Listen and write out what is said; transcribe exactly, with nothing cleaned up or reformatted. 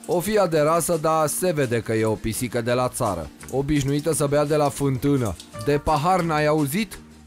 O fie de rasă, dar se vede că e o pisică de la țară, obișnuită să bea de la fântână. De pahar n-ai auzit?